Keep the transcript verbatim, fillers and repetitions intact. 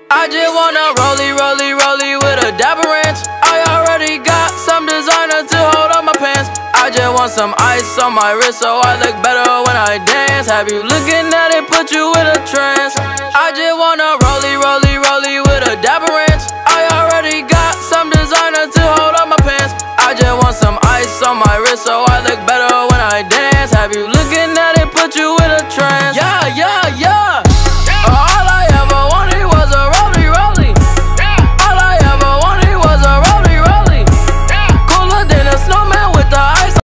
I just wanna rollie, rollie, rollie with a dapper ranch. I already got some designer to hold on my pants. I just want some ice on my wrist so I look better when I dance. Have you looking at it, put you in a trance. I just wanna rollie, rollie, rollie with a dapper ranch. I already got